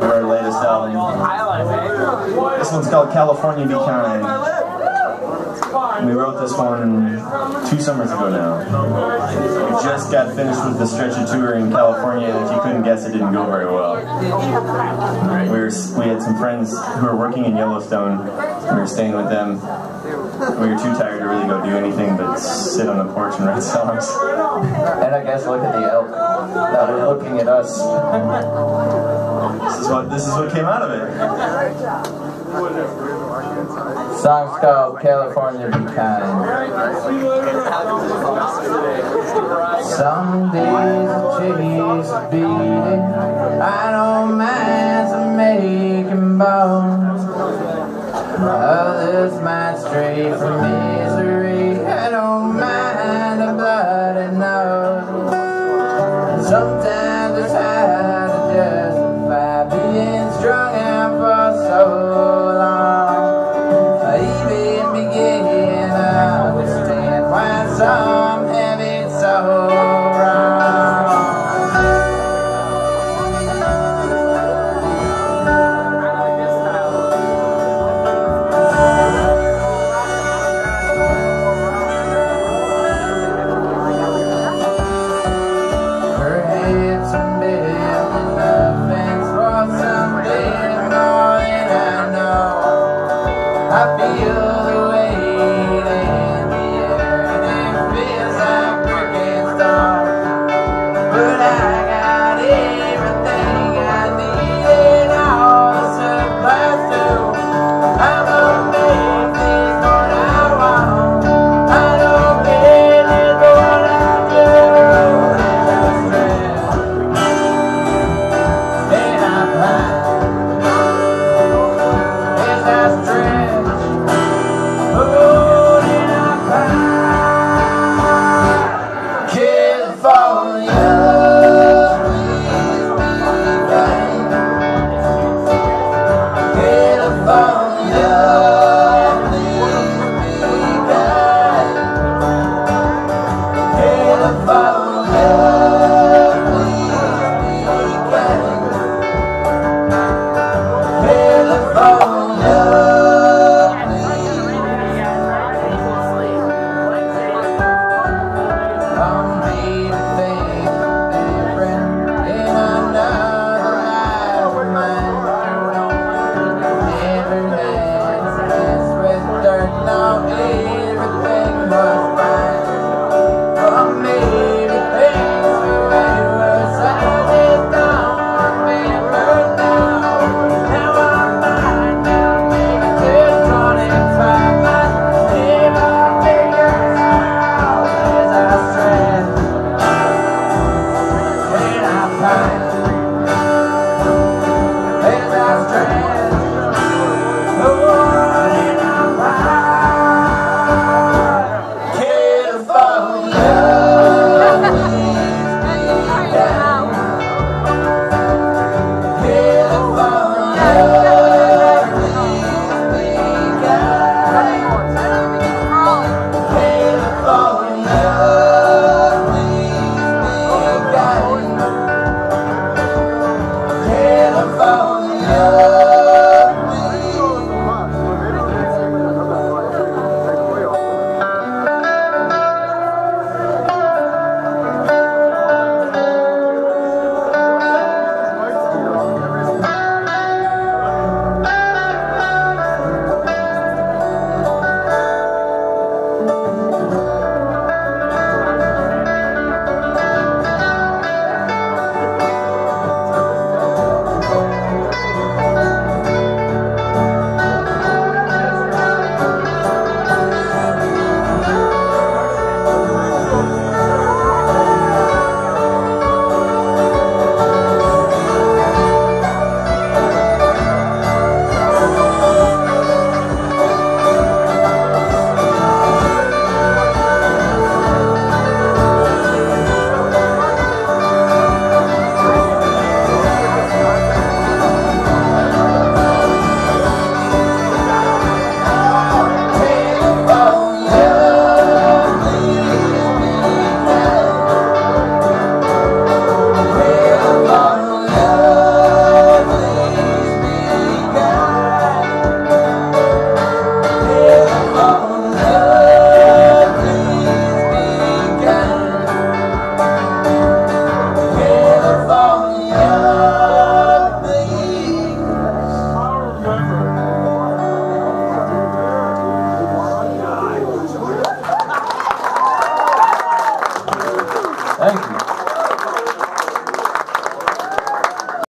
Our latest album. This one's called California Be Kind. We wrote this one 2 summers ago now. We just got finished with the stretch of tour in California, and if you couldn't guess, it didn't go very well. We had some friends who were working in Yellowstone. We were staying with them. We were too tired to really go do anything but sit on the porch and write songs. And I guess look at the elk that are looking at us. This is what came out of it. Song's called California Be Kind. Some days the chickies are beating. I don't mind some making bones. Others might stray from misery. I don't mind a bloody nose. Sometimes